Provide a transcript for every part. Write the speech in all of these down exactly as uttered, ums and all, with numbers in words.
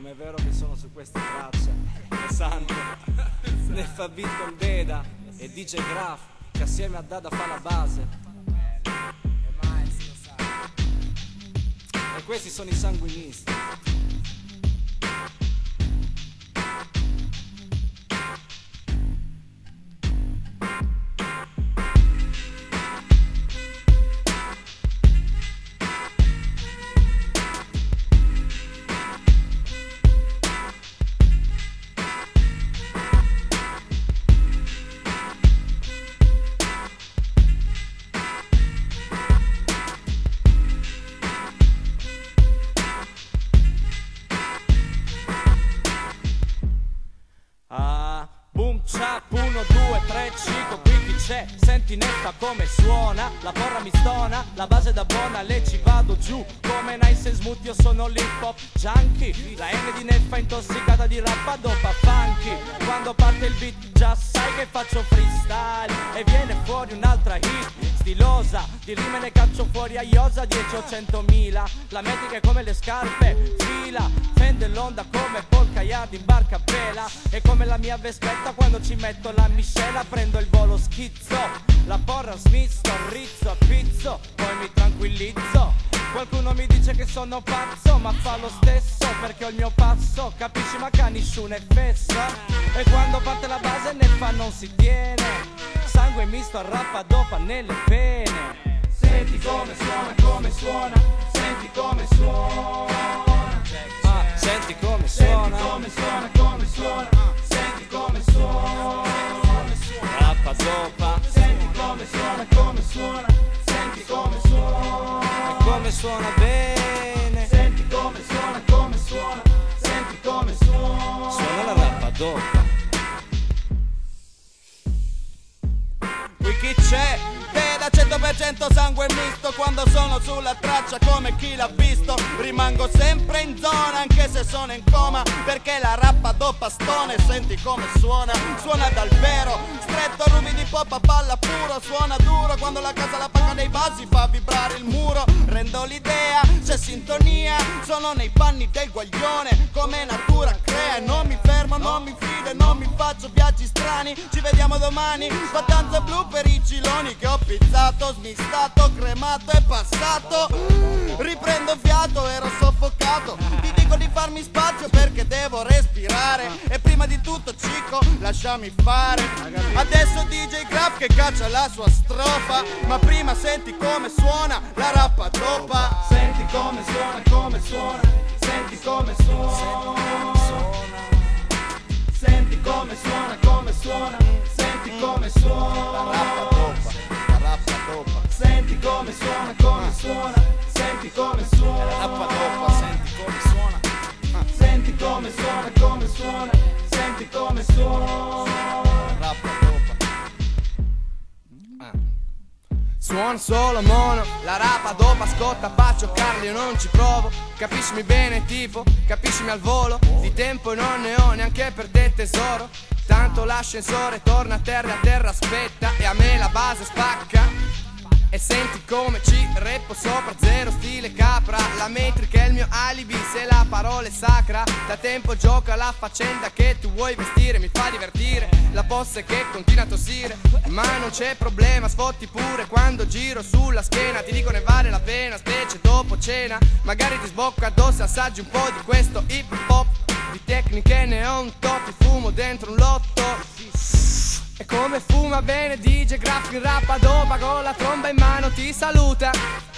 Com'è vero che sono su queste tracce, le sanno, ne fa beat con Deda e D J Graf, che assieme a Dada fa la base. E questi sono i sanguinisti. Boom chap, uno, due, tre, cinque, qui chi c'è? Senti netta come suona, la porra mi stona, la base da buona, le ci vado giù come Nice e Smooth, io sono l'hip hop junkie. La N di Neffa intossicata di rappa dopa funky. Quando parte il beat già sai che faccio freestyle e viene fuori un'altra hit stilosa, di rime ne caccio fuori a iosa, dieci o centomila. La metrica è come le scarpe, fila, fende l'onda come Paul Kayard in barca a vela. E come la mia vespetta quando ci metto la miscela, prendo il volo schizzo, la porra smisto, rizzo a pizzo, poi mi tranquillizzo. Qualcuno mi dice che sono pazzo, ma fa lo stesso perché ho il mio passo, capisci, ma che nessuno è fesso. E quando parte la base ne fa non si tiene, sangue misto a rappa dopa nelle vene. Senti come suona, come suona, senti come suona. Ah, senti come suona, Senti come suona, come suona, senti come suona. rappa dopa, Senti come suona, come suona, senti come suona. e come suona bene, Senti come suona, come suona, senti come suona. suona la rappa dopa. Qui chi c'è? Veda cento per cento sangue misto, quando sono sulla traccia come chi l'ha visto. Rimango sempre in zona anche se sono in coma, perché la rappa dopa stone. Senti come suona, suona dal vero, stretto rubi di pop a palla puro. Suona duro quando la casa la paga dei vasi fa vibrare il muro. Rendo l'idea, c'è sintonia, sono nei panni del guaglione, come natura crea. E non mi fermo, non mi fido e non mi faccio viaggi strani. Ci vediamo domani, vacanze blu per i ciloni che ho pizzato, smistato, cremato e passato. Riprendo fiato, ero soffocato, ti dico di farmi spazio perché devo respirare. E prima di tutto Cico, lasciami fare. Adesso D J Graf che caccia la sua strofa, ma prima senti come suona la rappa dopa. Senti come suona, come suona, senti come suona. Senti come suona, come suona, senti come suona. La rappa dopa, la rappa dopa. Senti come suona, come suona, senti come suona. La rappa dopa, senti come suona. Senti come suona, come suona, senti come suona. Rappa dopa. Suono solo mono, la rapa dopa scotta, bacio Carli, io non ci provo. Capiscimi bene tipo, capiscimi al volo. Di tempo non ne ho neanche per te tesoro. Tanto l'ascensore torna a terra, a terra aspetta, e a me la base spacca. E senti come ci reppo sopra, zero stile capra. La metrica è il mio alibi se la parola è sacra. Da tempo gioca la faccenda che tu vuoi vestire, mi fa divertire la posse che continua a tossire. Ma non c'è problema, sfotti pure quando giro sulla schiena. Ti dico ne vale la pena, specie dopo cena. Magari ti sbocco addosso, assaggi un po' di questo hip hop. Di tecniche ne ho un top, ti fumo dentro un lotto. E come fuma bene D J Graf in rappa dopa, con la tromba in mano ti saluta.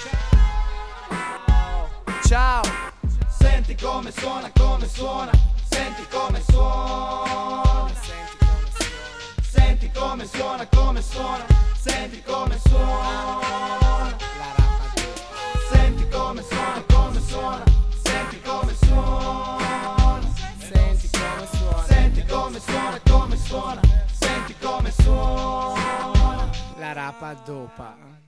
Ciao. Senti come suona, come suona, senti come suona. Senti come suona, come suona, senti come suona. Senti come suona, come suona, senti come suona. Senti come suona. Senti come suona, come suona, senti come suona. La rapa dopa.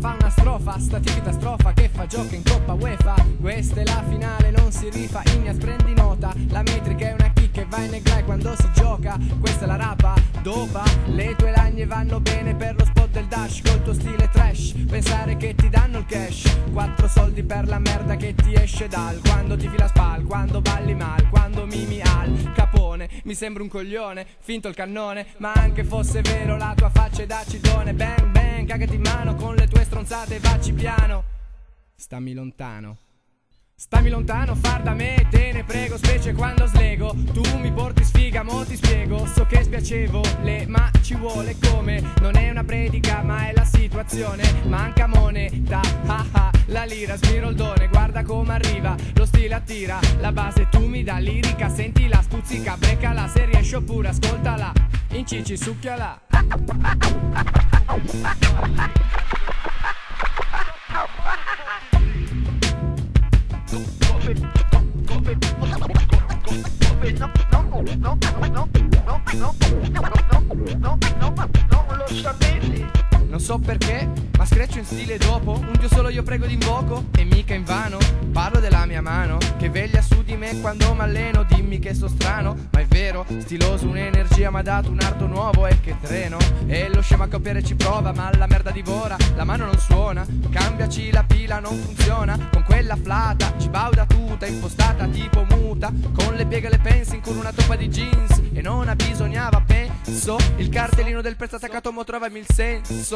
fa una strofa, sta tipica strofa che fa gioco in Coppa UEFA. Questa è la finale, non si rifa, Ignas prendi nota. La metrica è una kick e va in neglai quando si gioca. Questa è la rapa, dopa, le tue lagne vanno bene per lo spot del dash. Col tuo stile trash, pensare che ti danno il cash. Quattro soldi per la merda che ti esce dal. Quando ti fila spal, quando balli mal, quando mimi al capone. Mi sembra un coglione, finto il cannone, ma anche fosse vero la tua faccia è da cidone. Bang bang, cagati in mano con le tue stronzate, vacci piano. Stammi lontano. Stammi lontano, far da me, te ne prego, specie quando slego. Tu mi porti sfiga, mo ti spiego. So che è spiacevole, ma ci vuole come. Non è una predica, ma è la situazione. Manca moneta, ah ah, la lira, smiro il done. Guarda come arriva, lo stile attira. La base tu mi dà lirica, sentila, stuzzica, breccala. Se riesci oppure ascoltala, incici, succhiala. Non so perché, ma screccio in stile dopo. Un dio solo io prego d'invoco, e mica in vano. Parlo della mia mano, che veglia su di me quando m'alleno. Dimmi che sto strano, ma è vero. Stiloso, un'energia m'ha dato un arto nuovo. E che treno, e lo scema a copiare ci prova, ma la merda divora, la mano non suona. Cambiaci la pila, non funziona. Con quella flata, ci bauda tutta, impostata tipo muta. Con le pieghe e le pensi con una toppa di jeans. E non abbisognava, penso. Il cartellino del prezzo attaccato mo trovami il senso.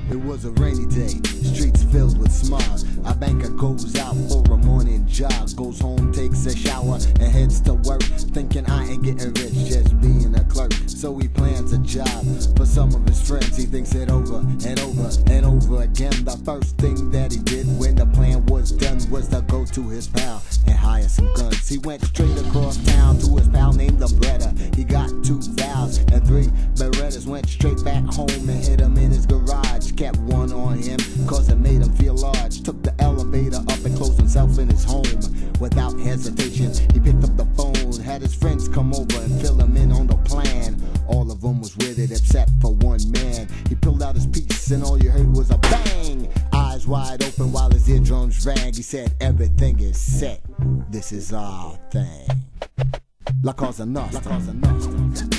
It was a rainy day, streets filled with smog. A banker goes out for a morning jog, goes home, takes a shower, and heads to work, thinking I ain't getting rich just being a clerk. So he plans a job for some of his friends. He thinks it over and over and over again. The first thing that he did when the plan was done was to go to his pal and hire some guns. He went straight across town to his pal named Umbrella. He got two Vals and three Berettas, went straight back home and hid him in his garage. Kept one on him cause it made him feel large. Took the elevator up and closed himself in his home. Without hesitation, he picked up the phone, had his friends come over and fill him in on the plan. All of them was with it except for one man. He pulled out his piece and all you heard was a bang. Eyes wide open while his eardrums rang. He said, everything is set, this is our thing. La Cosa Nostra. La Cosa Nostra.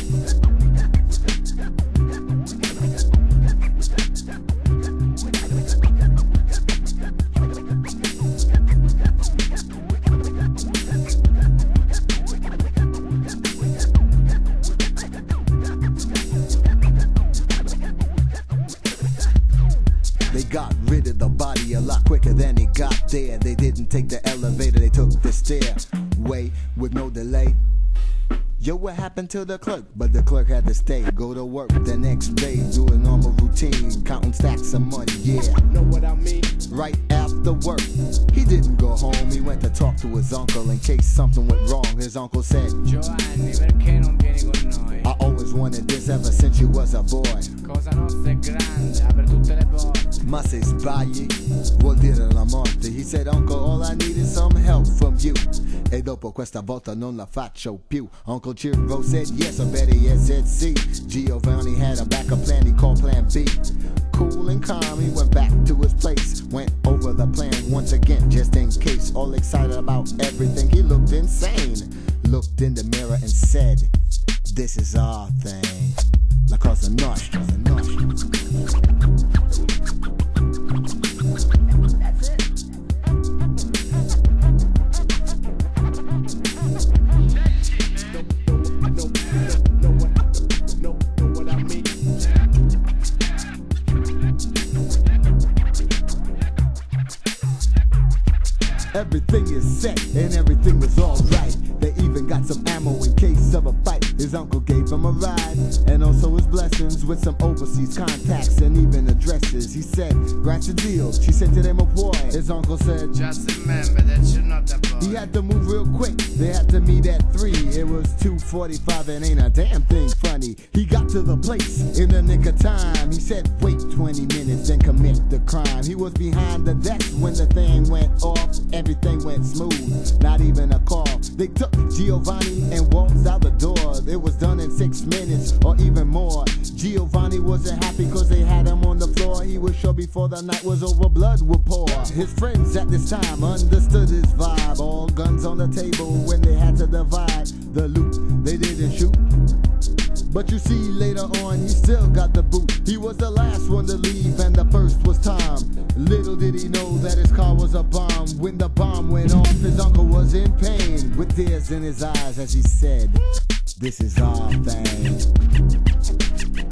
They got rid of the body a lot quicker than he got there. They didn't take the elevator, they took the stairway with no delay. Yo, what happened to the clerk? But the clerk had to stay, go to work the next day, do a normal routine, counting stacks of money, yeah. Know what I mean? Right after work, he didn't go home, he went to talk to his uncle in case something went wrong. His uncle said, Giovanni, perché non vieni con noi? I always wanted this ever since you was a boy. Cosa Nostra è grande, apre tutte le porte. Ma se sbagli vuol dire la morte. He said, uncle, all I need is some help from you. E dopo questa volta non la faccio più. Uncle Chiro said yes, or better yet said see. Giovanni had a backup plan, he called plan B. Cool and calm, he went back to his place. Went over the plan once again, just in case. All excited about everything, he looked insane. Looked in the mirror and said, this is our thing. La Cosa Nostra. Everything is set and everything was alright. They even got some ammo in case of a fight. His uncle gave him a ride and also his blessings with some overseas contacts and even addresses. He said, grazie Dio, she sent to them a boy. His uncle said, Just remember that you're not a boy. he had to move real quick, they had to meet at three. It was two forty-five and ain't a damn thing funny. He got to the place in the nick of time. He said, wait twenty minutes and commit the crime. He was behind the desk when the thing went off. Everything went smooth, not even a call. They took Giovanni and walked out the door. It was done in six minutes or even more. Giovanni wasn't happy cause they had him on the floor. He was sure before the night was over blood would pour. His friends at this time understood his vibe. All guns on the table when they had to divide the loot. They didn't shoot, but you see later on he still got the boot. He was the last one to leave and the first was Tom. Little did he know that his car was a bomb. When the bomb went off, his uncle was in pain with tears in his eyes as he said, this is our thing.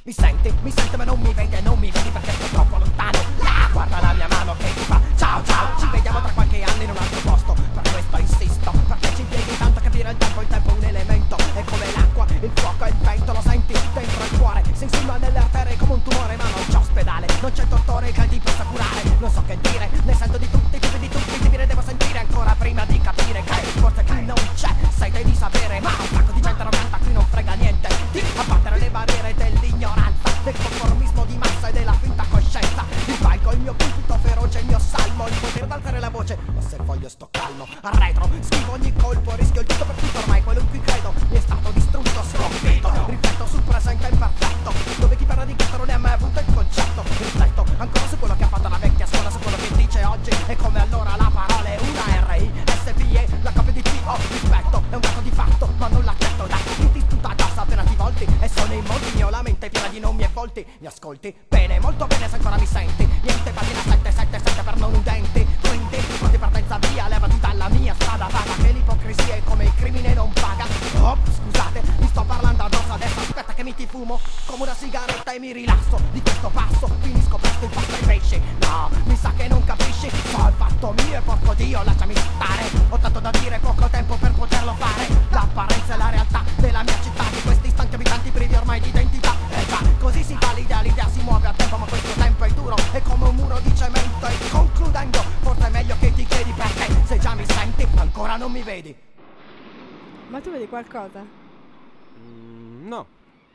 Mi senti, mi senti ma non mi vedi e non mi vedi perché sto troppo lontano. Là, guarda la mia mano che ti fa ciao ciao. Ci vediamo tra qualche anno in un altro posto. Per questo insisto, perché ci impieghi tanto a capire il tempo. Il tempo è un elemento, è come l'acqua, il fuoco e il vento. Lo senti dentro il cuore, si insinua nelle arterie come un tumore. Ma non c'è ospedale, non c'è dottore che ti possa curare. Non so che dire, ne sento di tutti, tipi di tutti. Tipi ne devo sentire ancora prima di capire che forse qui non c'è, sai dai di sapere. Ma un sacco di gente arrogante qui non frega niente di abbattere le barriere dell'ignoranza, del conformismo di massa e della finta coscienza. Il palco, il mio pulpito feroce, il mio salmo, il potere d'alzare la voce. Ma se voglio sto calmo, arretro, schivo ogni colpo, rischio il tutto per tutto. Ormai quello in cui credo mi è stato distrutto, sconfitto. Rifletto sul presente imperfetto, dove chi parla di questo non ne ha mai avuto il concetto. Rifletto ancora su quello che ha fatto la vecchia scuola, su quello che dice oggi. E come allora la parola è una R I S P E, la copia di T O. Rispetto è un dato di fatto, ma non l'accetto. Da chi ti sputa addosso appena ti volti. E sono in molti, mio la mente è piena di nomi e volti. Mi ascolti? Bene, molto bene se ancora mi senti. Niente, pagina sette sette sette per non udenti. Quindi, pronti partenza via, levati dalla mia strada. Vaga che l'ipocrisia è come il crimine non paga. Oh, scusate, mi sto parlando addosso adesso. Aspetta che mi ti fumo come una sigaretta e mi rilasso. Di questo passo finisco presto il pasto ai pesci. No, mi sa che non capisci. So il fatto mio e porco Dio, lasciami stare. Ho tanto da dire, poco tempo per poterlo fare. L'apparenza e la realtà della mia città, di questi stanchi abitanti privi ormai di identità. Eh già, così si fa l'idea, l'idea si muove a tempo, ma questo tempo è duro, è come un muro di cemento. E concludendo, forse è meglio che ti chiedi perché, se già mi senti, ancora non mi vedi. Ma tu vedi qualcosa? Mm, no.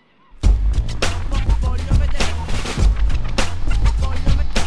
Voglio vedere. Voglio vedere.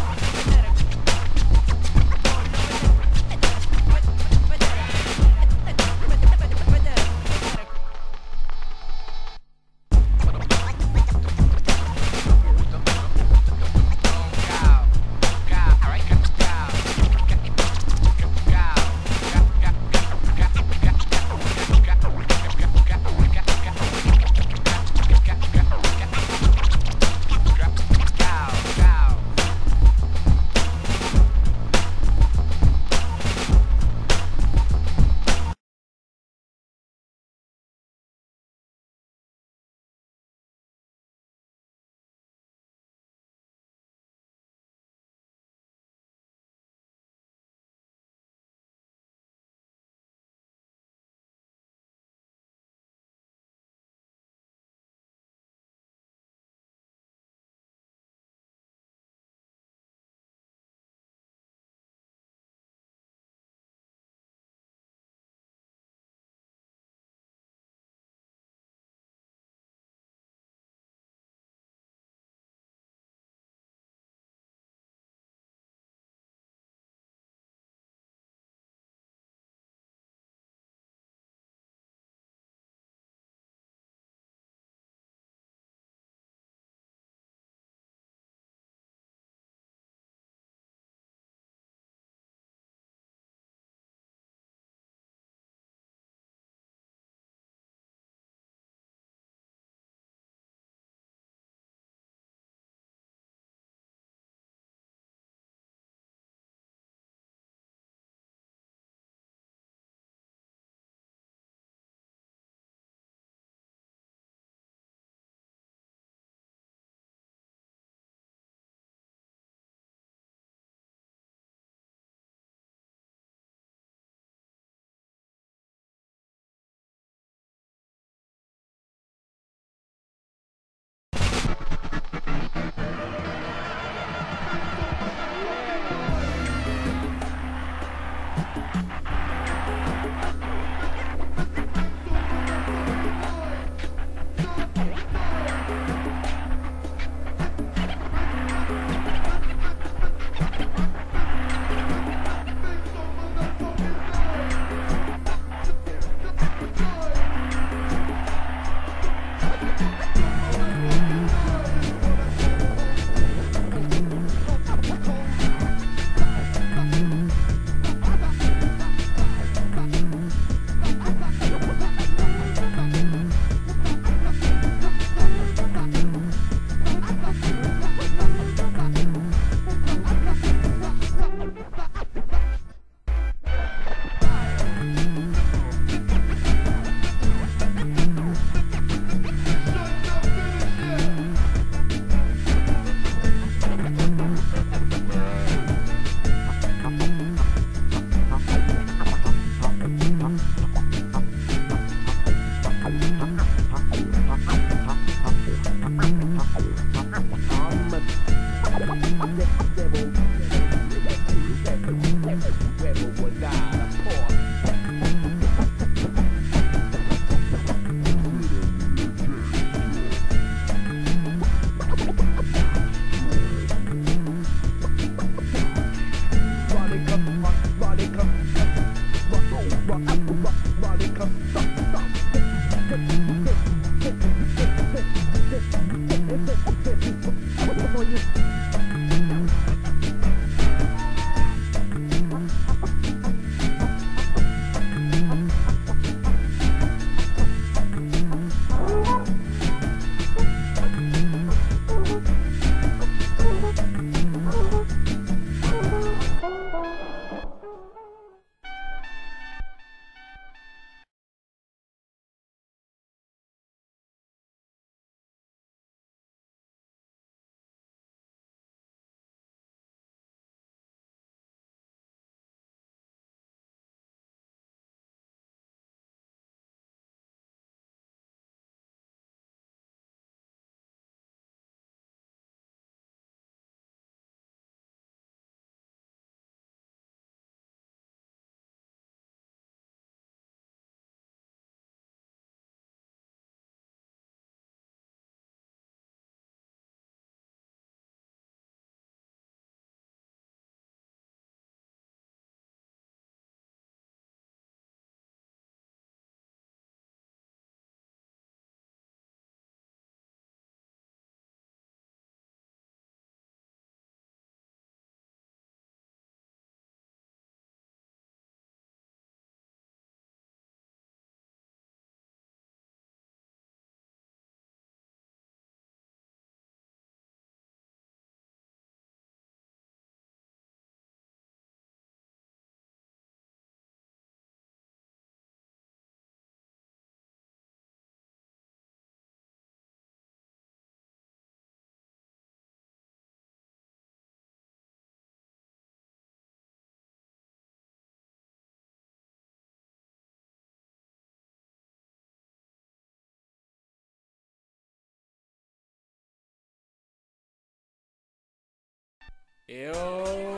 Io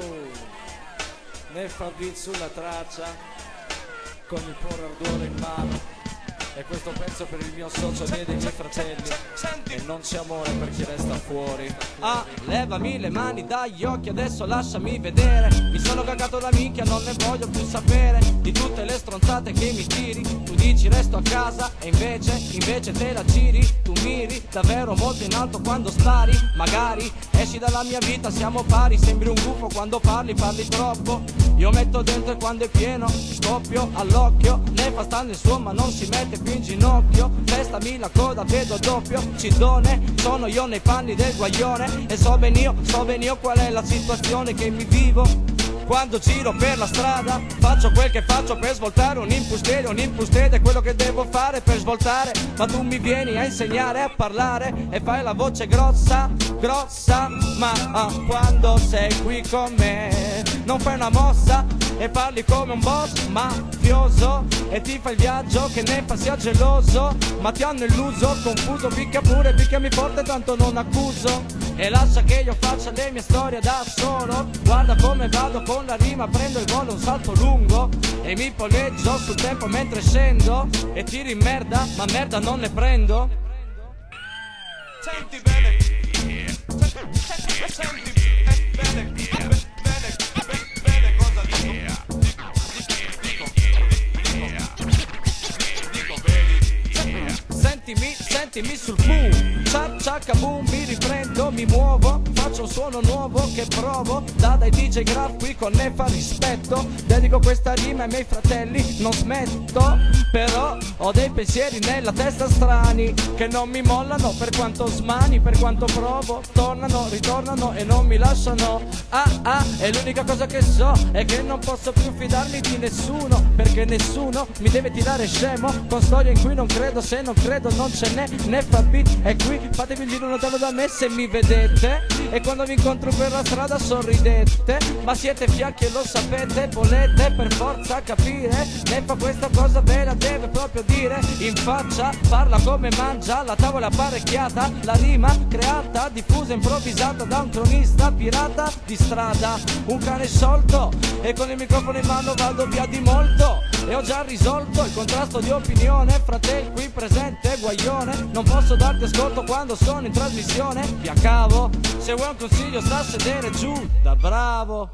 ne fa beat sulla traccia con il puro ardore in mano. E questo pezzo per il mio socio e dei miei fratelli. E non c'è amore per chi resta fuori. Ah, levami le mani dagli occhi, adesso lasciami vedere. Mi sono cagato da minchia, non ne voglio più sapere di tutte le stronzate che mi tiri. Tu dici resto a casa e invece, invece te la giri. Tu miri davvero molto in alto quando spari. Magari esci dalla mia vita, siamo pari. Sembri un gufo quando parli, parli troppo. Io metto dentro e quando è pieno scoppio all'occhio. Ne fa stanno il suo ma non si mette più in ginocchio. Testami la coda, vedo doppio cidone. Sono io nei panni del guaglione. E so ben io, so ben io qual è la situazione che mi vivo quando giro per la strada. Faccio quel che faccio per svoltare un impustede. Un impustede è quello che devo fare per svoltare. Ma tu mi vieni a insegnare a parlare e fai la voce grossa, grossa. Ma ah, quando sei qui con me non fai una mossa e parli come un boss mafioso. E ti fai il viaggio che ne fa sia geloso. Ma ti hanno illuso, confuso, picchia pure, picchiami forte tanto non accuso. E lascia che io faccia le mie storie da solo. Guarda come vado con la rima, prendo il volo, un salto lungo e mi poleggio sul tempo mentre scendo. E tiri in merda, ma merda non ne prendo. Senti bene, senti bene, bene, bene cosa dico. Sentimi, sentimi sul boom, ciak ciak boom, mi riprendo, mi muovo, faccio un suono nuovo che provo, da dai D J Graf qui con Nefa rispetto, dedico questa rima ai miei fratelli, non smetto, però ho dei pensieri nella testa strani, che non mi mollano per quanto smani, per quanto provo, tornano, ritornano e non mi lasciano, ah ah, e l'unica cosa che so è che non posso più fidarmi di nessuno, perché nessuno mi deve tirare scemo, con storie in cui non credo, se non credo non ce n'è, ne fa beat, e qui fatevi un giro lontano da me se mi vedete, e quando vi incontro per la strada sorridete, ma siete fiacchi e lo sapete, volete per forza capire, lei fa questa cosa ve la deve proprio dire in faccia, parla come mangia, la tavola apparecchiata, la rima creata, diffusa, improvvisata da un cronista pirata di strada, un cane sciolto e con il microfono in mano vado via di molto e ho già risolto il contrasto di opinione fra te il qui presente guaglione, non posso darti ascolto quando sono in trasmissione, via cavo, se vuoi un consiglio sta a sedere giù da bravo.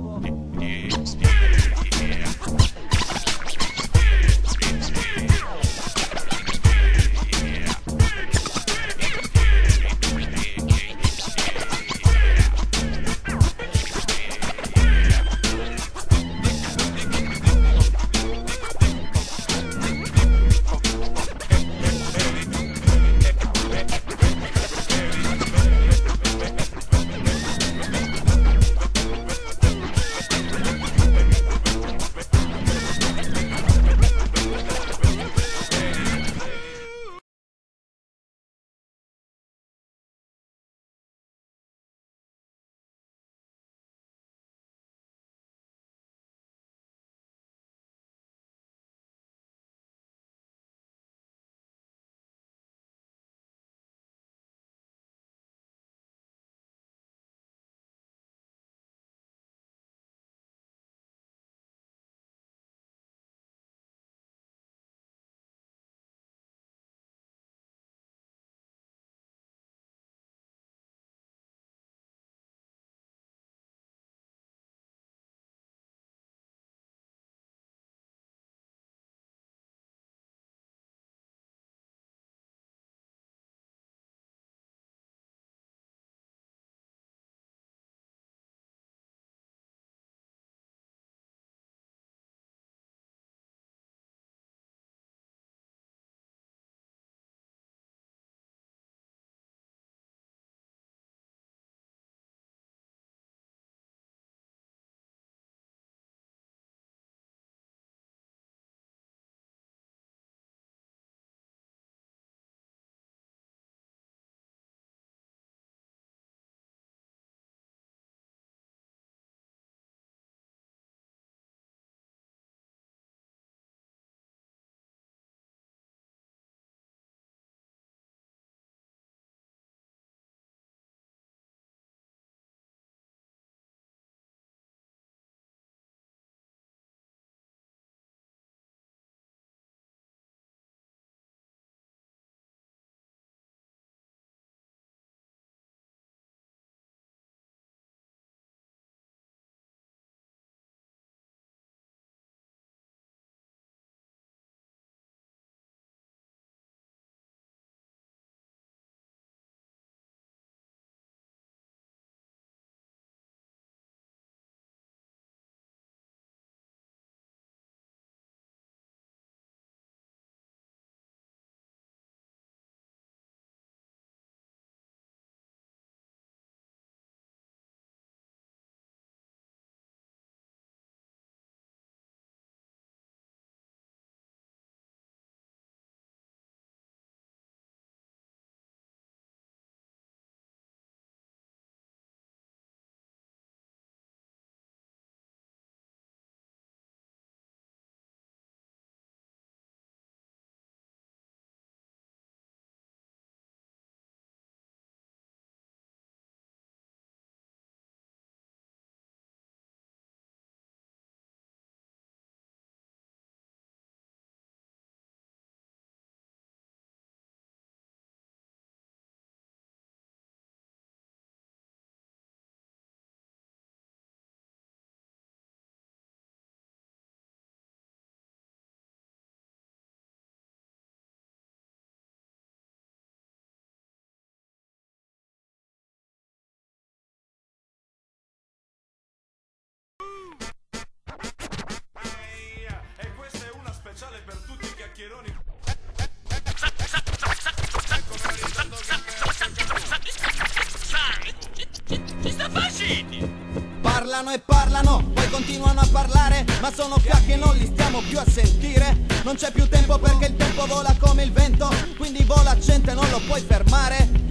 Parlano e parlano, poi continuano a parlare, ma sono fiacchi e non li stiamo più a sentire. Non c'è più tempo perché il tempo vola come il vento, quindi vola gente, non lo puoi fermare.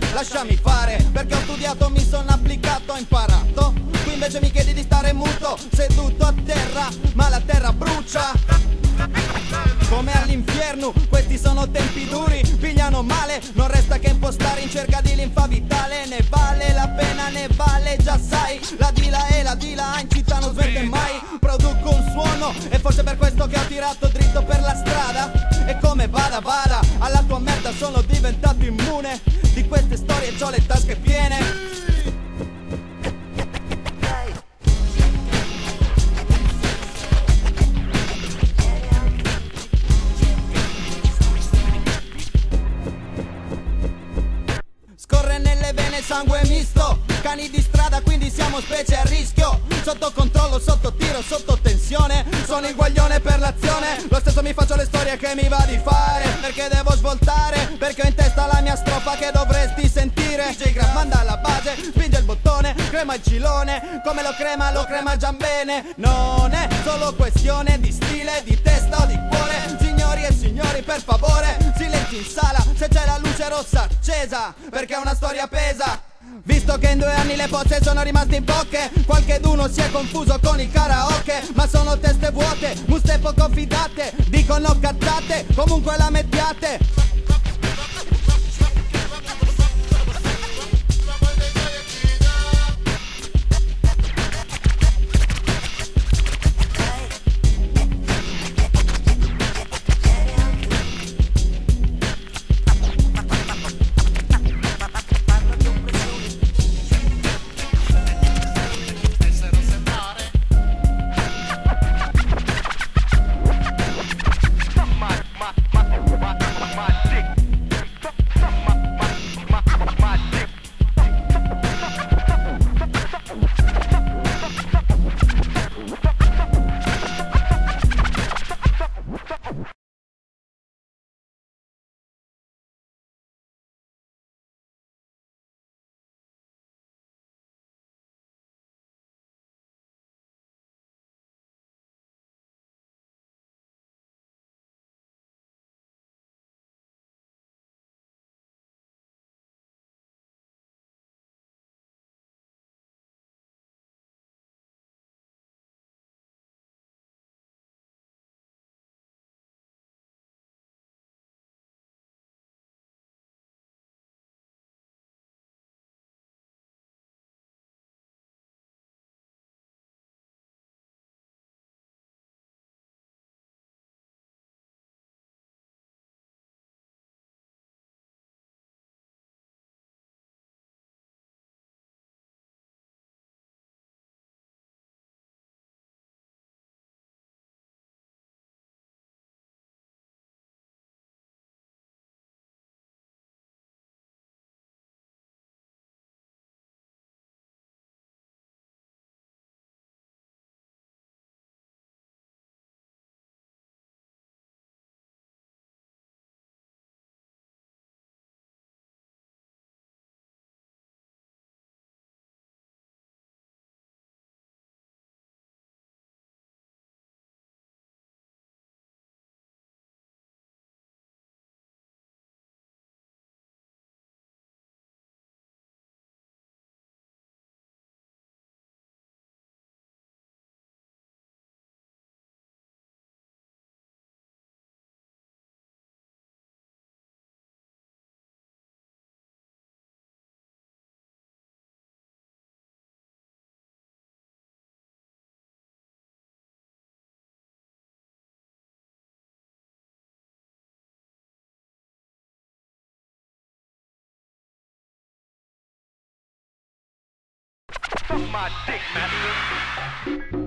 lasciami fare, perché ho studiato, mi sono applicato, ho imparato. Tu invece mi chiedi di stare muto, seduto a terra, ma la terra brucia come all'inferno. Questi sono tempi duri, pigliano male, non resta che impostare in cerca di linfa vitale. Ne vale la pena, ne vale, già sai, la dila e la dila in città non smette mai. Produco un suono e forse per questo che ho tirato dritto per la strada. E come vada vada, alla tua merda sono diventato immune. Di queste storie c'ho le tasche piene. Scorre nelle vene sangue misto, cani di strada quindi siamo specie a rischio. Sotto controllo, sotto tiro, sotto tensione, sono il guaglione per l'azione. Lo stesso mi faccio le storie che mi va di fare, perché devo svoltare, perché ho in testa la mia strofa che dovresti sentire. D J Graf manda alla base, spinge il bottone, crema il cilone, come lo crema lo crema già bene. Non è solo questione di stile, di testa o di cuore. Signori e signori per favore, silenzio in sala se c'è la luce rossa accesa, perché una storia pesa. Visto che in due anni le pozze sono rimaste poche, qualcheduno si è confuso con il karaoke. Ma sono teste vuote, muste poco fidate, dicono cazzate, comunque la mettiate. Suck my dick, master.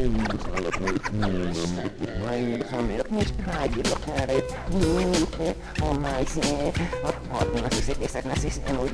Ormai si apportano si si si si si non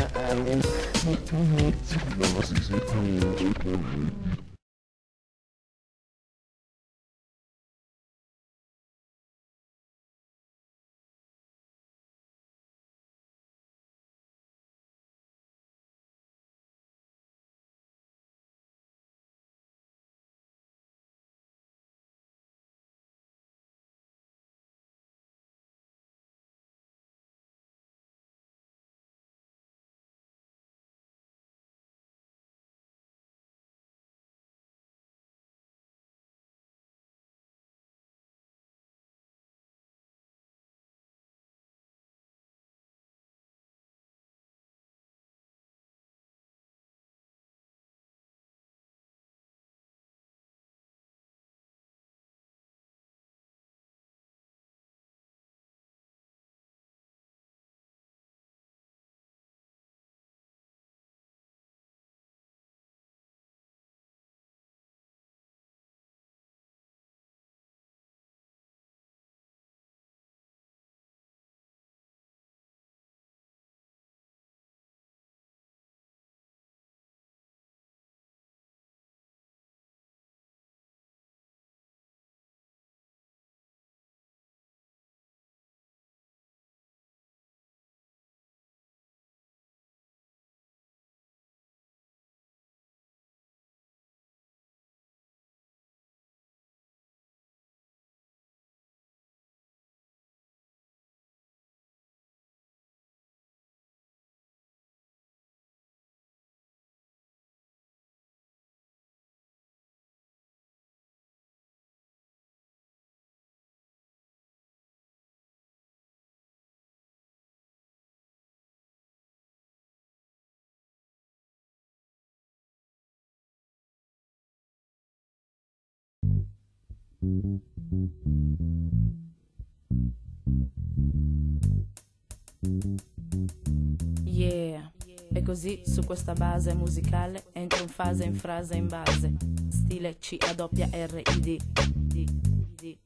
Yeah, e così su questa base musicale entro in fase, in frase, in base, stile C A R I D. D, D.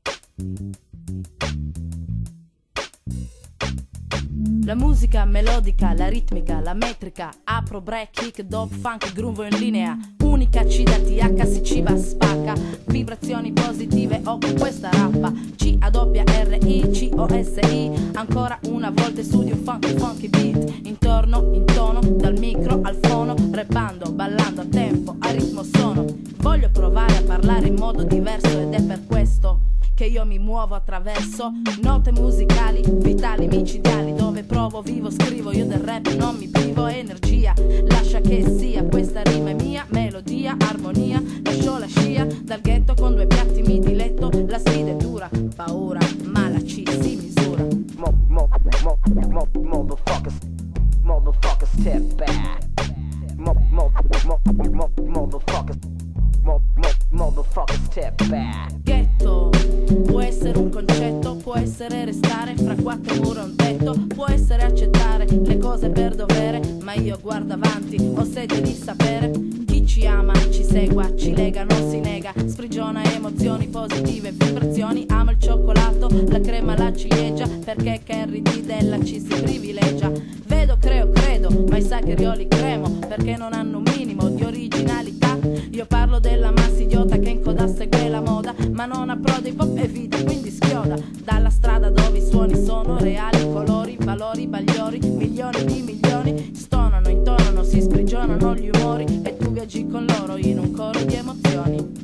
La musica melodica, la ritmica, la metrica, apro, break, kick, dub, funk, groove in linea, unica C da T H, si ciba, spacca, vibrazioni positive, ho con questa rappa, C A R I C O S I, ancora una volta studio funky funky beat, intorno, in tono, dal micro al fono, rappando, ballando a tempo, a ritmo sono, voglio provare a parlare in modo diverso ed è per questo che io mi muovo attraverso note musicali, vitali, micidiali, dove provo, vivo, scrivo, io del rap non mi privo, energia, lascia che sia, questa rima è mia, melodia, armonia, lascio la scia, dal ghetto con due piatti mi diletto, la sfida è dura, paura, ma la C si misura. Mo, mo, mo, mo, motherfuckers, motherfuckers step back. Mo, mo, mo, mo, motherfuckers, mo, mo, motherfuckers step back. Ghetto può essere un concetto, può essere restare fra quattro mura un tetto, può essere accettare le cose per dovere, ma io guardo avanti, ho sete di sapere. Chi ci ama, ci segua, ci lega, non si nega, sprigiona emozioni positive, vibrazioni, ama il cioccolato, la crema, la ciliegia, perché Carrie D della C si privilegia. Vedo, creo, credo, ma i saccherioli cremo, perché non hanno un minimo di originalità. Io parlo della massa idiota che in coda segue la moda, ma non approda hip hop e vita, quindi schioda dalla strada dove i suoni sono reali, colori, valori, bagliori, milioni di milioni stonano, intonano, si sprigionano gli umori e tu viaggi con loro in un coro di emozioni.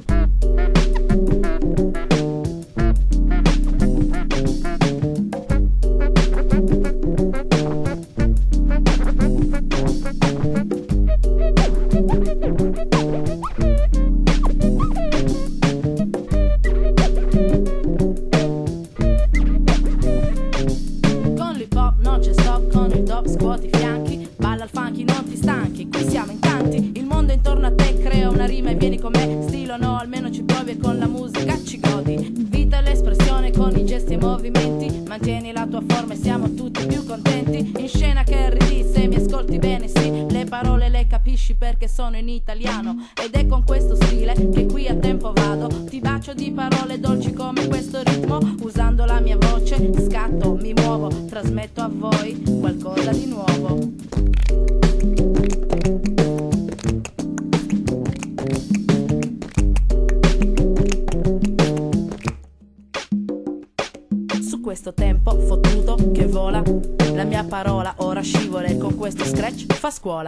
Scuoti i fianchi, balla al funky, non ti stanchi, qui siamo in tanti, il mondo intorno a te crea una rima e vieni con me, stilo no, almeno ci provi e con la musica ci godi, vita è l'espressione con i gesti e movimenti, mantieni la tua forma e siamo tutti più contenti, in scena che ridi, se mi ascolti bene sì, le parole le capisci capisci perché sono in italiano. Ed è con questo stile che qui a tempo vado. Ti bacio di parole dolci come questo ritmo. Usando la mia voce scatto, mi muovo, trasmetto a voi qualcosa di nuovo. Su questo tempo fottuto che vola, la mia parola ora scivola e con questo scratch fa scuola.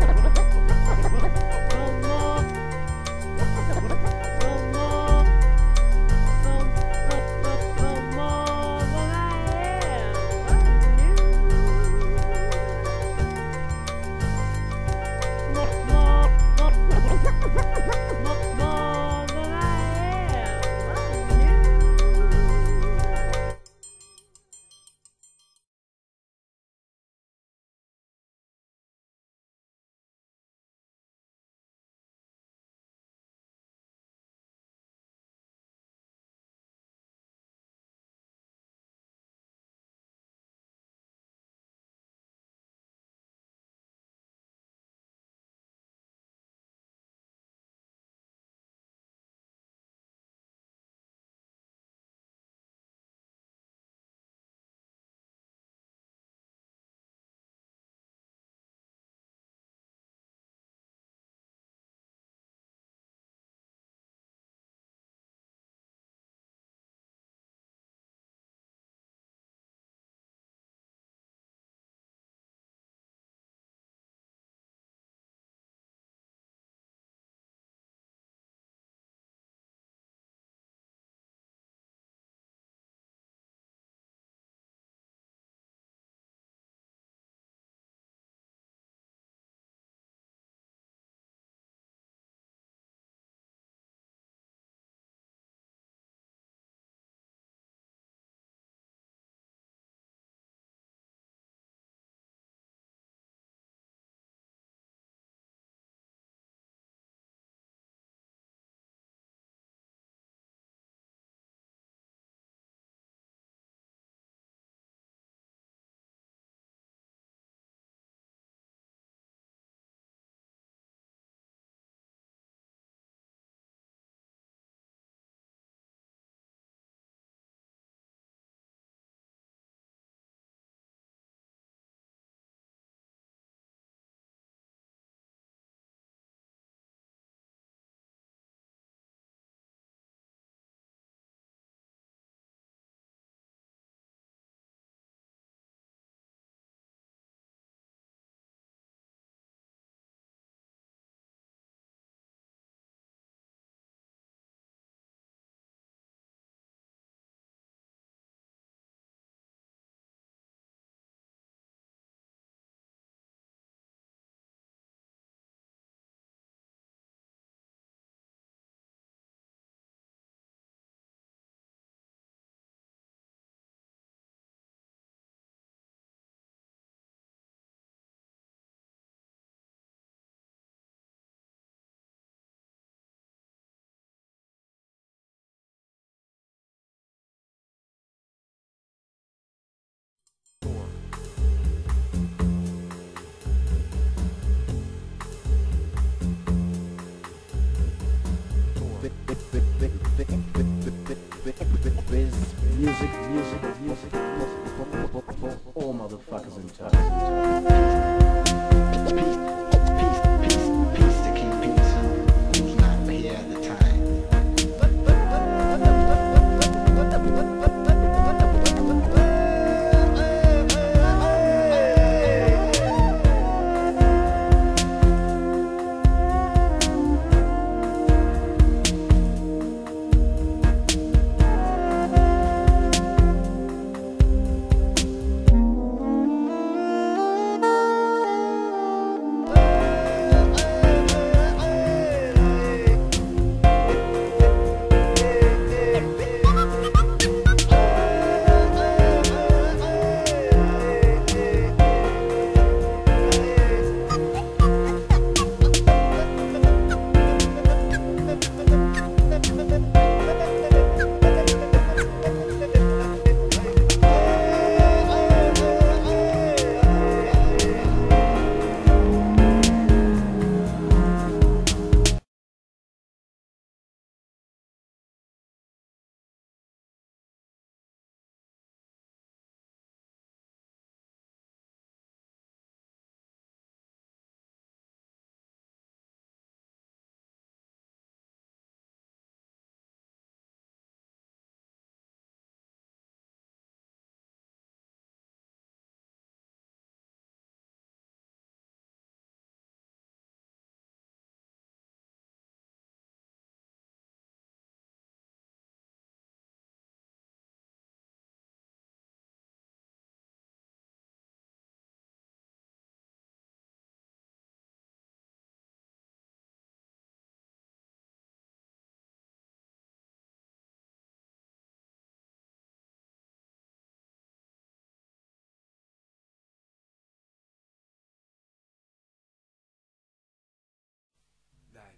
Music, music, music, all motherfuckers in charge. Peace, peace, peace, peace to King Peace, who's not here at the time.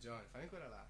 Johnny, fammi quella là.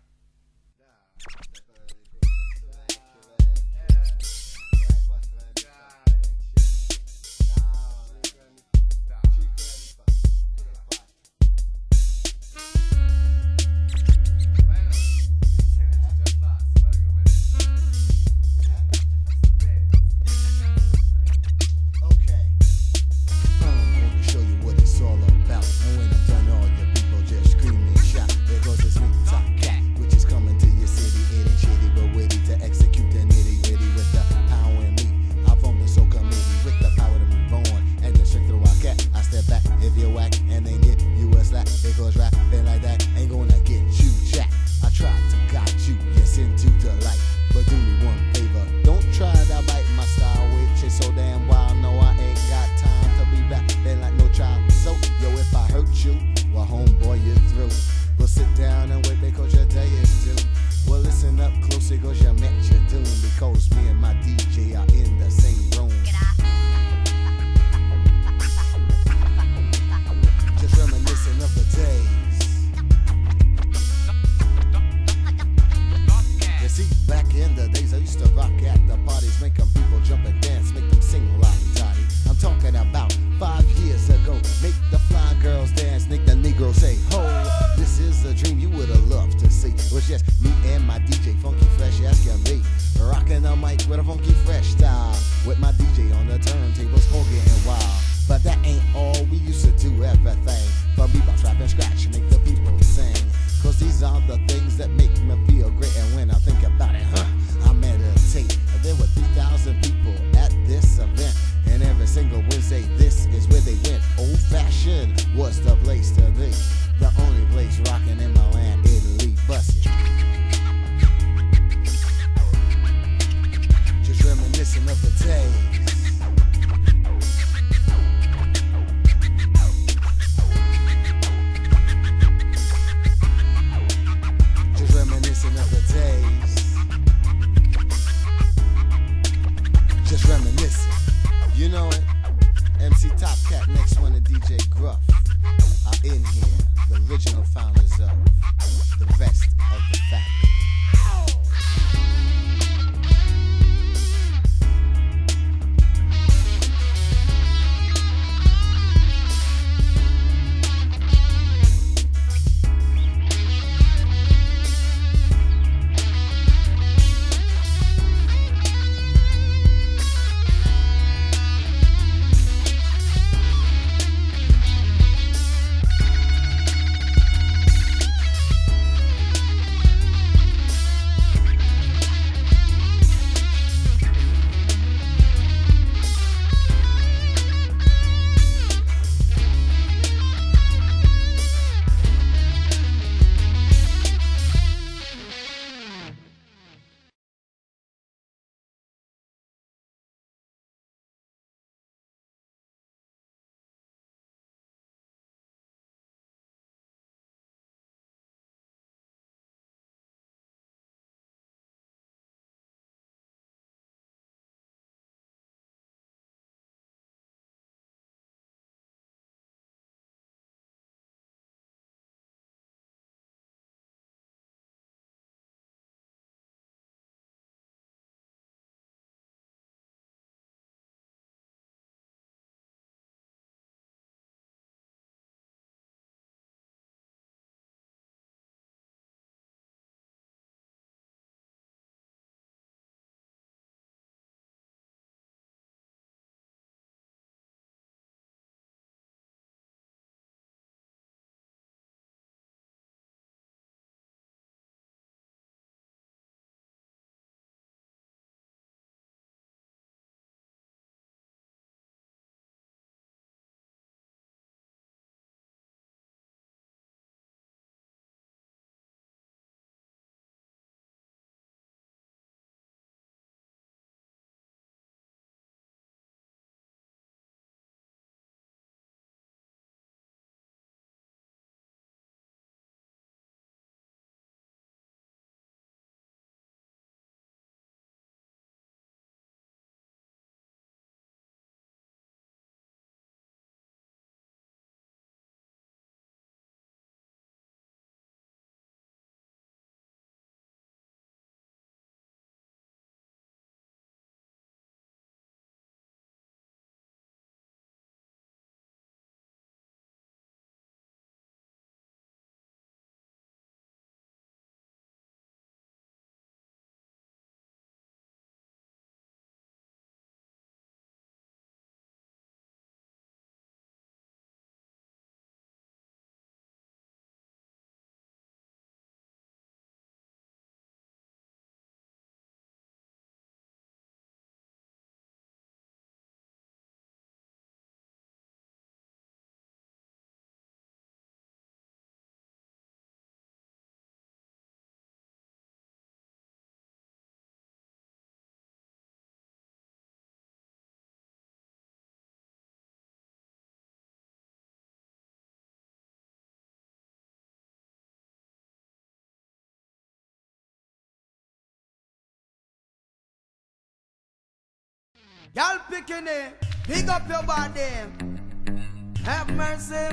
Y'all picking it, big up your body. Have mercy.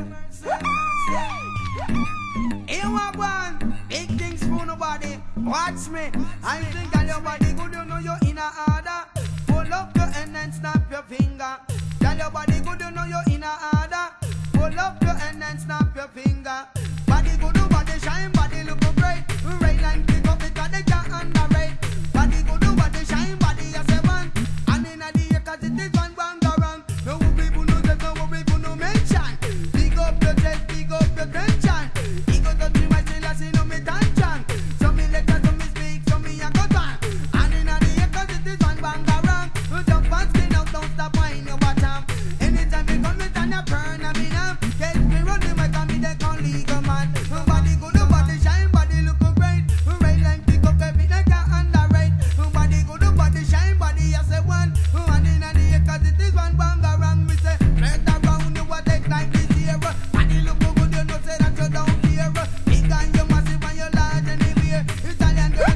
Here we one, big things for nobody. Watch me. I think on your body good, you know you're in a order. Pull up your hand and snap your finger. Tell your body good, you know you're in a order. Pull up your hand and snap your finger. Body good, body shine, body look great. Right line pick up because they can't underrate. Body good, body shine, body a seven. And in the cause it is one bang around. No people know that, no people know mention. Big up your chest, big up your tension. Ego touch me, my still I see no me tension. So me let us, so me speak, so me a go down. And in the cause it is one bang around. Jump and skin out, don't stop whining your bottom. Anytime we come with and you burn, I mean I'm get me running my gun, me they call legal man. Body good, body shine, body look great. Right line pick up every they can't underrate. Body good, body shine, body I say one. And in the cause it is one bang around. Me say straight around you what take like this year. Body look good, you know say that you don't care. Big and you massive and you large anywhere. Italian girl.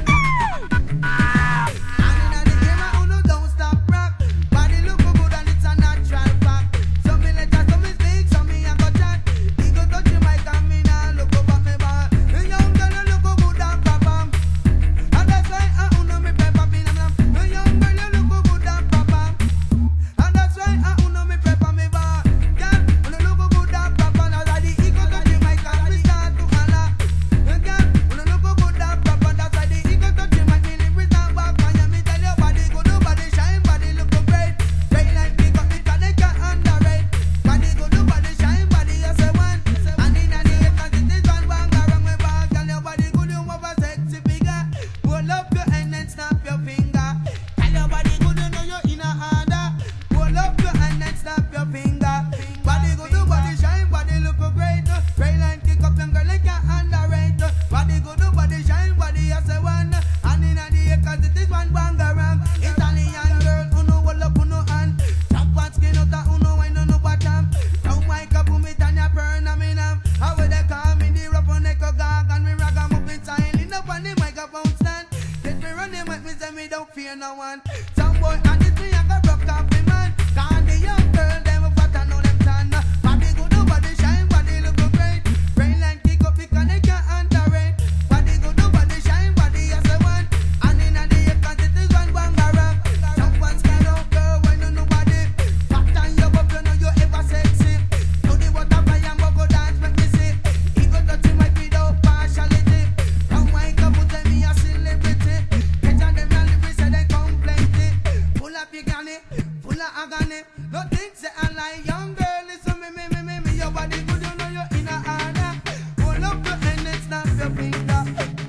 And in the game I know don't stop rock. Body look good and it's a natural fact. So me let us, so me speak, so me a go chat. He go touch the mic and me now look up at me back. The young girl you look good and proper. And that's why I know me pepper pin and them. The young girl you look good and proper. And that's why I know me pepper me back. Girl, when you look good and proper, now that the ego touch the mic and me start to holla. Girl, when you look good and proper, that's why the ego touch the mic, me live with that back. And me tell your body good, body shine, body look great. Right line pick up because they can't underrate. Body good, body shine, body you say one. And in the day, cause it is one bang around my back. Girl, your body good, you have a sexy figure. Pull up your hand and snap your finger. Tell your body good, you know you're in a order. Pull up your hand and snap your finger. Body good, body shine, body look great. Right line kick up and girl, they can't underrate. Body good, body shine, body you say one. And in the day, cause it is one bang around. Italian girl, who know what up, who know hand. Jump and skin out, who know why no no bottom. Don't wake up, who me and ya burn, I mean, um, how would they call me the rough on echo gag and me rag 'em up in silent up on the microphone stand. Get me running with me, say me don't fear no one. Some boy and this me, I got rock off me man. Cause the young girl, them fat and know them tan. Body good, body shine, body look great. Brain line kick up because they can't underrate. Body good, body shine, body I say one. And in the day, cause it is one bang around. Jump and scan out, girl, when you know body. Fat and you up, you know you ever sexy. Do the butterfly and go go dance, make me see. Ego touching my without partiality. Round my cup, put me a celebrity. Get on them and live, say they complain. Full of pigani, full of agony. No things say I lie, young girl, listen me, me, me, me, me. Your body good, you know you're in a order. Pull up your hand and snap your finger.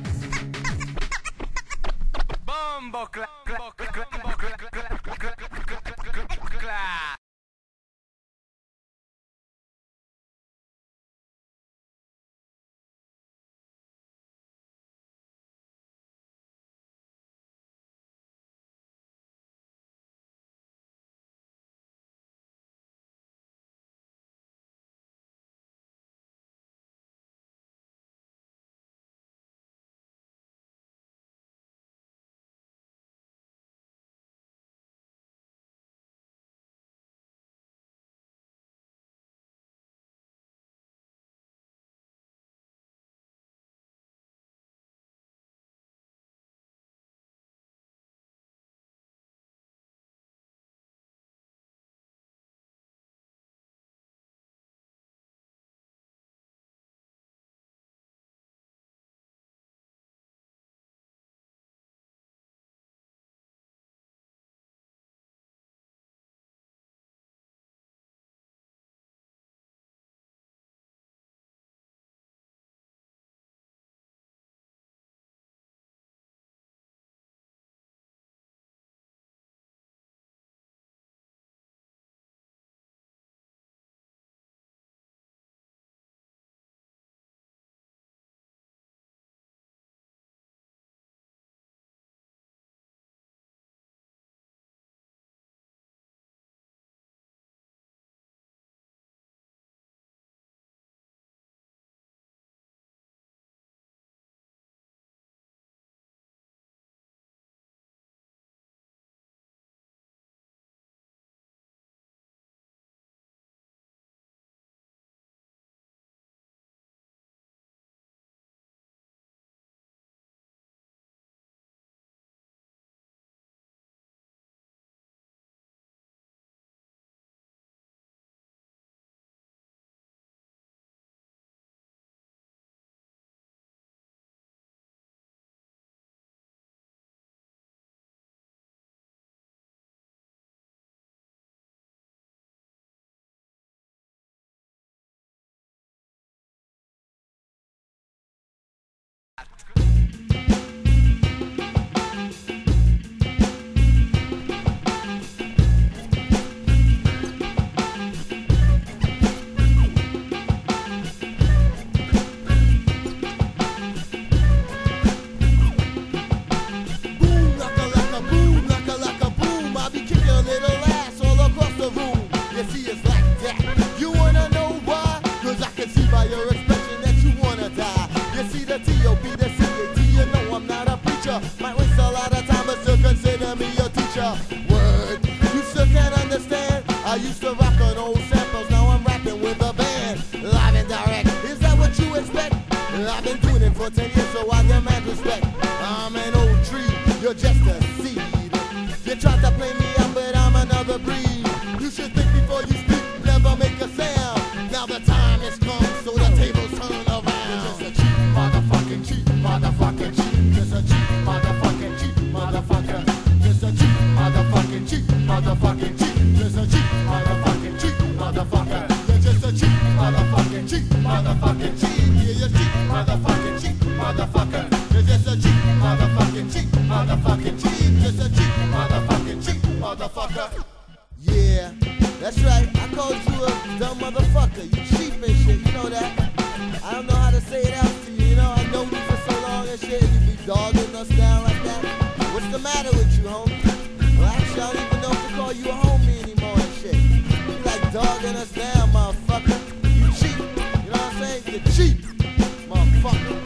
Bombo clap, clap, clap, clap, clap, clap, clap, clap, clap. calling me your teacher. Word, you still can't understand. I used to rock on old samples, now I'm rapping with a band. Live and direct, is that what you expect? I've been doing it for ten years, so I demand respect. I'm an old tree, you're just a seed. You tried to play me out, but I'm another breed. You should think before you speak, never make a sound. Now the time has come, so the tables turn around. You're just a cheap, motherfucking cheap, motherfucking cheap. Just a cheap, motherfucking cheap, motherfucker. Just a cheap, motherfucking cheap, motherfucking cheap. Just a cheap, motherfucking cheap, motherfucker. You're just a cheap, motherfucking cheap, motherfucking cheap. Yeah, you're cheap, motherfucking cheap, motherfucker. You're just a cheap, motherfucking cheap, motherfucking cheap. Just a cheap, motherfucking cheap, motherfucker. Yeah, that's right. I called you a dumb motherfucker. You cheap and shit, you know that. I don't know how to say it out to you, you know. I know you for so long and shit. You be dogging us down like that. What's the matter with you, homie? Well, actually, I don't even know if to call you a homie anymore and shit. You like dogging us down, motherfucker. You cheap. You know what I'm saying? You're cheap, motherfucker.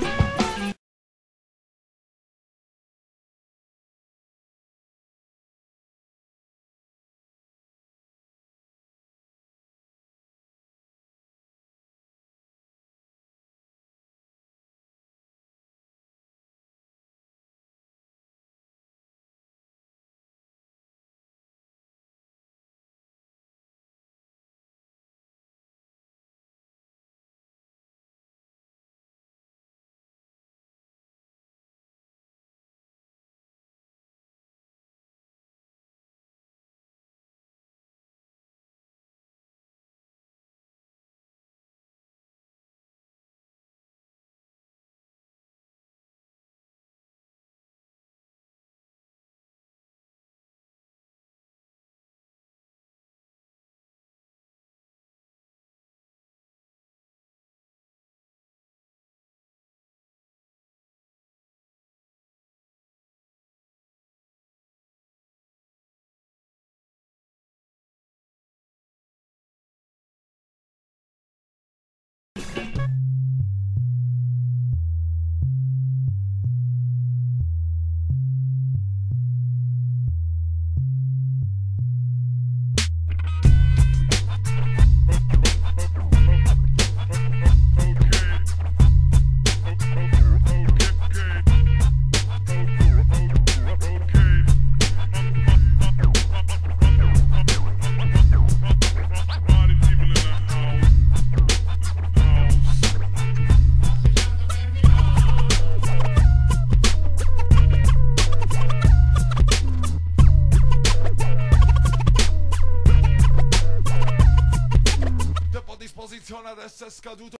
Adesso è scaduto.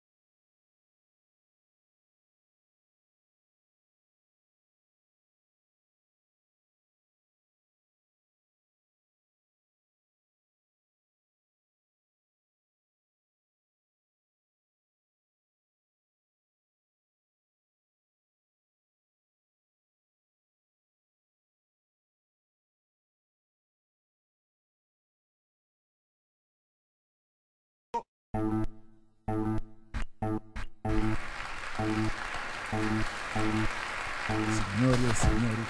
Signori e signori.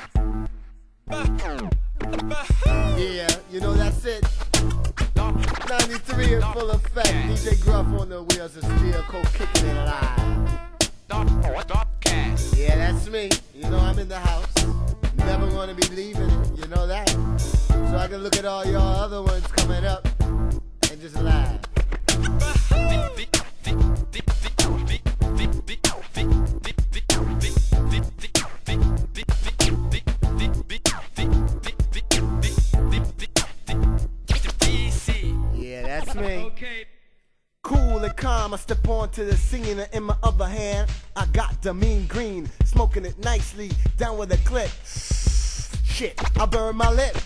Yeah, you know that's it. ninety-three in full effect. D J Gruff on the wheels of steel, cold kicking it live. Yeah, that's me. You know I'm in the house. Never gonna be leaving it. You know that. So I can look at all y'all other ones coming up and just laugh. That's me. Okay. Cool and calm, I step onto the scene, and in my other hand, I got the mean green, smoking it nicely, down with a clip. Shit, I burn my lip.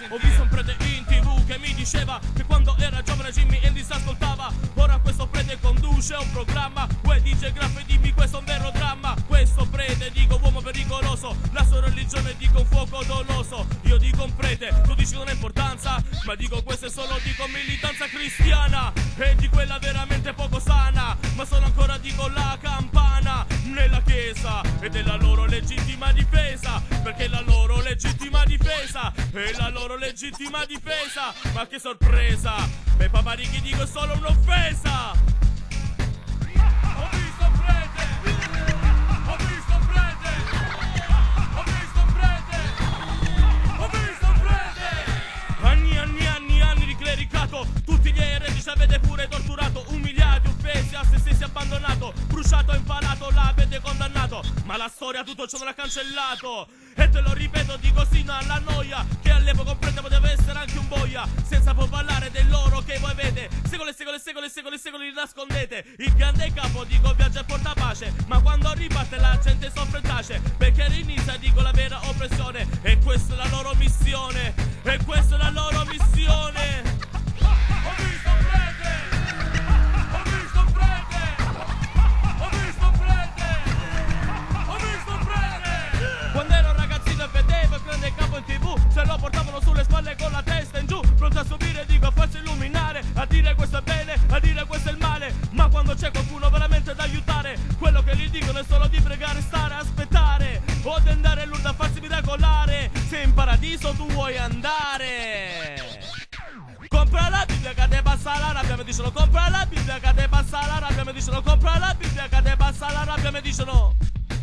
Ho visto un prete in tv che mi diceva che quando era giovane Jimmy Hendrix ascoltava. Ora questo prete conduce un programma. Uè D J Graff e dimmi questo è un vero dramma. Questo prete dico uomo pericoloso, la sua religione dico un fuoco doloso. Io dico un prete, tu dici non ha importanza, ma dico questo è solo dico militanza cristiana. E di quella veramente poco sana, ma sono ancora dico la campana nella chiesa e della loro legittima difesa, perché la loro legittima difesa è la loro legittima difesa. Ma che sorpresa, per Paparicchi dico solo un'offesa. Ho visto un prete, ho visto un prete, ho visto un prete, ho visto un prete. Anni, anni, anni, anni di clericato, tutti gli eredi ci avete pure torturato, umiliati, offesi, a se stessi abbandonato, bruciato, impalato, l'avete condannato, ma la storia tutto ciò non l'ha cancellato. E te lo ripeto, dico sino alla noia, che all'epoca un prete poteva essere anche un boia, senza poi parlare dell'oro che voi avete, secoli e secoli e secoli e secoli e secoli li nascondete. Il grande capo dico viaggia e porta pace, ma quando riparte la gente soffre e tace, perché inizia dico la vera oppressione, e questa è la loro missione, e questa è la loro missione. Ho visto un prete, ho visto un prete, ho visto un prete, ho visto un prete. Quando ero ragazzino e vedevo il grande capo in tv, se lo portavano sulle spalle con la testa in giù, pronto a subire dico a farsi illuminare, a dire questo è bene, a dire questo è il male. Ma quando c'è qualcuno veramente da aiutare, quello che gli dicono è solo di pregare, stare, aspettare, o di andare l'urda a farsi miracolare. Se in paradiso tu vuoi andare, compra la Bibbia che te passa la rabbia, mi dicono compra la Bibbia che te passa la rabbia, mi dicono compra la Bibbia che te passa la rabbia, mi dicono.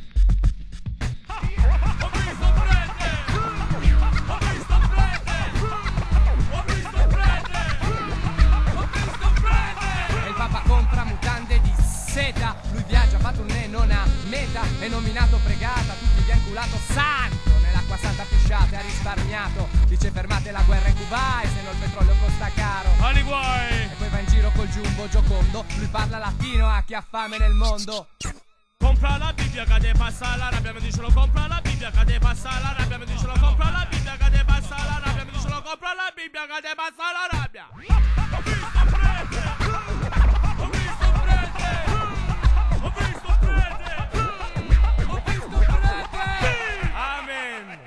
Ho visto un prete, ho visto un prete, ho visto un prete, ho visto un prete. E il Papa compra mutande di seta, lui viaggia, fa tournée, non ha meta, è nominato pregata, tutti gli ha inculato santo, nell'acqua santa pisciate ha risparmiato, dice fermate la guerra in Cuba e se no il petrolio costa caro. Ali guai! E poi va in giro col giumbo giocondo, lui parla latino a chi ha fame nel mondo. Compra la Bibbia che te passa la rabbia, mi dicono compra la Bibbia che te passa la rabbia, mi dicono compra la Bibbia che te passa la rabbia, mi dicono compra la Bibbia che te passa la rabbia. Ho visto un prete, ho visto un prete, ho visto un prete, ho visto un prete. Amen.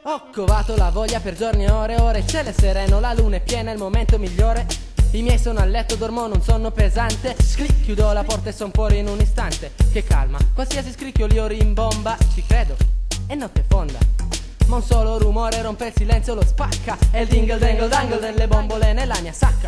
Ho covato la voglia per giorni e ore e ore, il cielo è sereno, la luna è piena, è il momento migliore. I miei sono a letto, dormono un sonno pesante. Sclic, chiudo la porta e son fuori in un istante. Che calma, qualsiasi scricchio li rimbomba. Ci credo, è notte fonda, ma un solo rumore rompe il silenzio, lo spacca. È il dingle dangle dangle delle bombole nella mia sacca.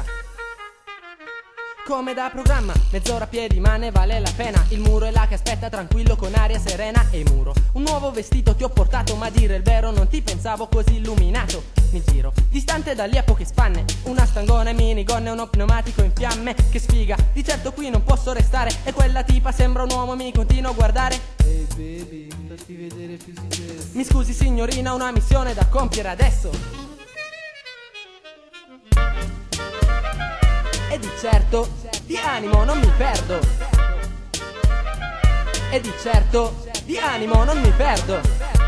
Come da programma, mezz'ora a piedi ma ne vale la pena. Il muro è là che aspetta tranquillo con aria serena. E il muro, un nuovo vestito ti ho portato, ma a dire il vero non ti pensavo così illuminato. Mi giro, distante da lì a poche spanne, una stangona e minigonne e uno pneumatico in fiamme. Che sfiga, di certo qui non posso restare. E quella tipa sembra un uomo, mi continuo a guardare. Ehi hey baby, fatti vedere più successo. Mi scusi signorina, ho una missione da compiere adesso. E di certo, di animo non mi perdo. E di certo, di animo non mi perdo.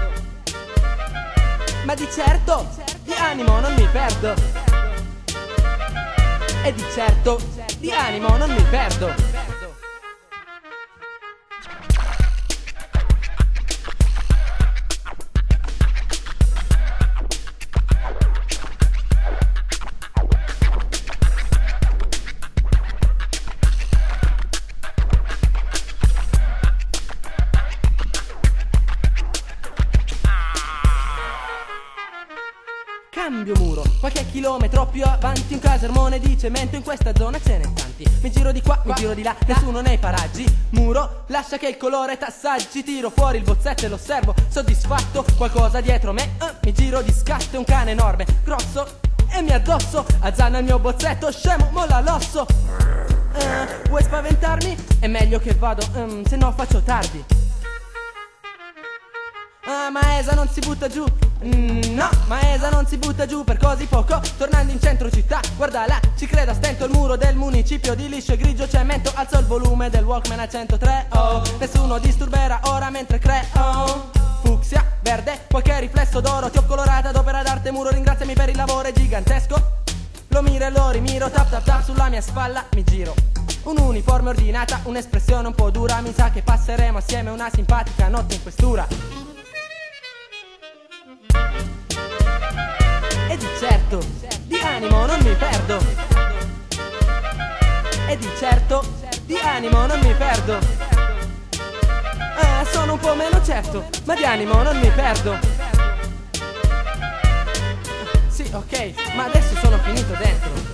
Ma di certo, di animo non mi perdo. E di certo, di animo non mi perdo. Cambio muro, qualche chilometro più avanti un casermone di cemento, in questa zona ce n'è tanti. Mi giro di qua, mi giro di là, nessuno nei paraggi. Muro, lascia che il colore t'assaggi. Tiro fuori il bozzetto e l'osservo, soddisfatto. Qualcosa dietro me, uh, mi giro di scatto. È un cane enorme, grosso, e mi addosso. Azzanna il mio bozzetto, scemo, molla l'osso. uh, Vuoi spaventarmi? È meglio che vado, um, se no faccio tardi. Ah, Maesa non si butta giù. Mm, no, Maesa non si butta giù per così poco. Tornando in centro città, guarda là, ci creda stento il muro del municipio di liscio e grigio cemento. Alzo il volume del Walkman a centotré, oh. Nessuno disturberà ora mentre creo. Fucsia, verde, qualche riflesso d'oro. Ti ho colorata ad opera d'arte, muro, ringraziami per il lavoro, è gigantesco. Lo miro e lo rimiro, tap tap tap sulla mia spalla, mi giro. Un'uniforme ordinata, un'espressione un po' dura. Mi sa che passeremo assieme una simpatica notte in questura. E di certo, di animo non mi perdo. E di certo, di animo non mi perdo. Ah, sono un po' meno certo, ma di animo non mi perdo. Sì, ok, ma adesso sono finito dentro.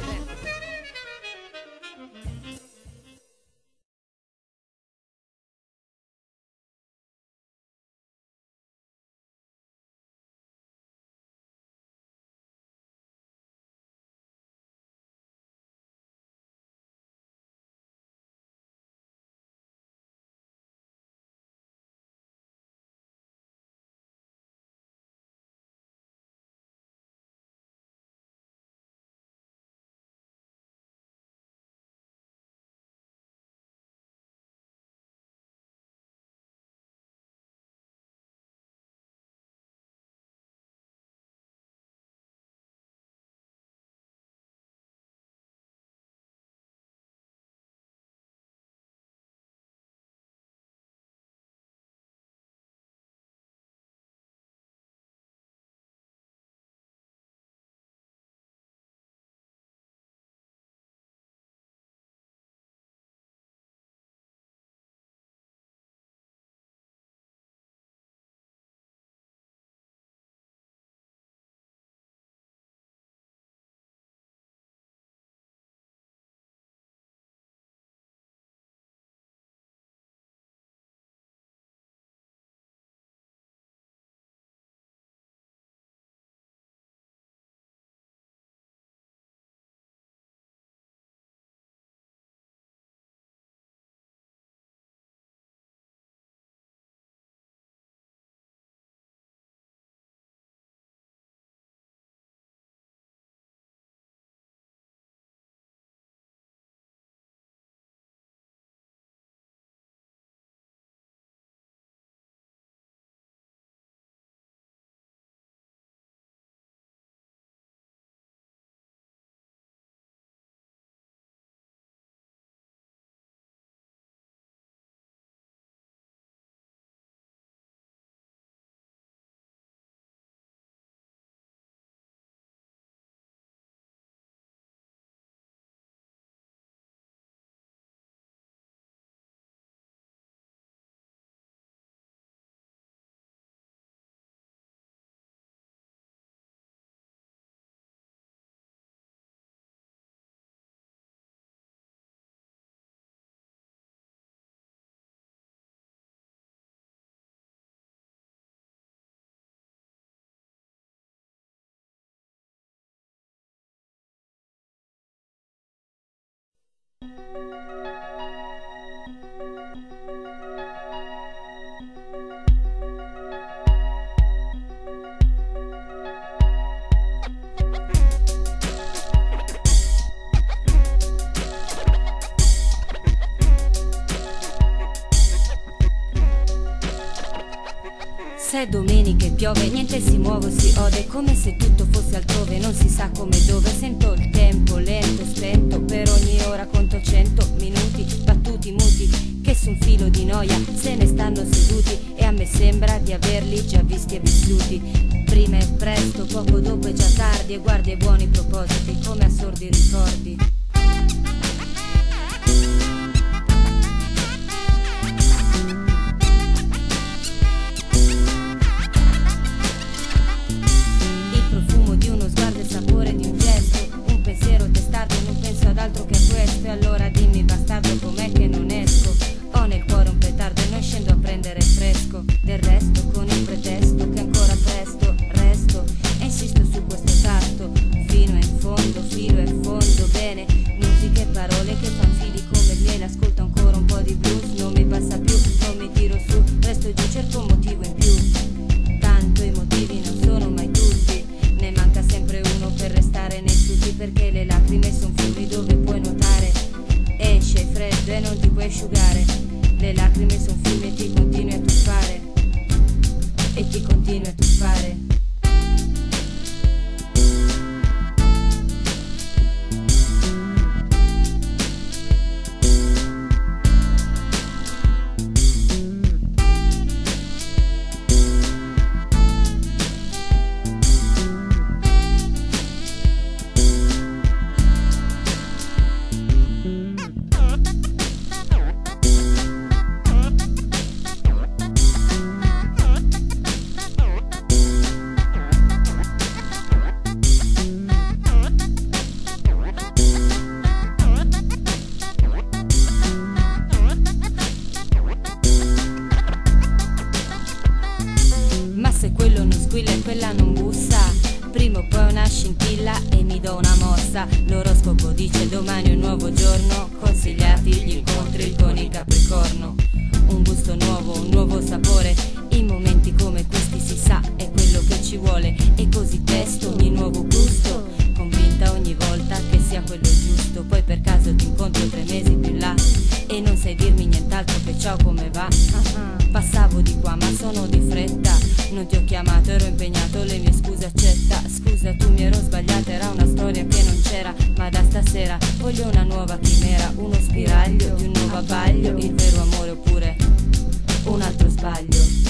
Se domeniche piove, niente si muove, si ode, come se tutto fosse altrove, non si sa come e dove. Sento il tempo lento, spento, per ogni ora conto cento minuti, battuti muti, che su un filo di noia se ne stanno seduti, e a me sembra di averli già visti e vissuti. Prima è presto, poco dopo è già tardi, e guardi ai buoni propositi come assurdi ricordi. Altro che questo, e allora dimmi bastardo com'è che non esco. Ho nel cuore un petardo e non scendo a prendere fresco. Del resto con il pretesto che ancora presto resto, e insisto su questo tasto fino in fondo, filo e fondo bene. Musiche e parole che fan fili come il miele. Ascolto ancora un po' di blues, non mi passa più, non mi tiro su, resto giù, cerco un motivo in più. Tanto i motivi non sono mai tutti, ne manca sempre uno per restare nei tutti, perché le lacrime son fiumi dove puoi nuotare. Esci ai freddo e non ti puoi asciugare. Le lacrime son fiumi e ti continui a tuffare, e ti continui a tuffare. Se quello non squilla e quella non bussa, prima o poi una scintilla e mi do una mossa. L'oroscopo dice domani è un nuovo giorno, consigliati gli incontri con il Capricorno. Un gusto nuovo, un nuovo sapore, in momenti come questi si sa è quello che ci vuole. E così testo ogni nuovo gusto, convinta ogni volta che sia quello giusto. Poi per caso ti incontro tre mesi più in là e non sai dirmi nient'altro che ciao come va. Passavo di qua ma sono di fretta, non ti ho chiamato, ero impegnato, le mie scuse accetta. Scusa tu mi ero sbagliata, era una storia che non c'era, ma da stasera voglio una nuova chimera, uno spiraglio di un nuovo abbaglio, il vero amore oppure un altro sbaglio.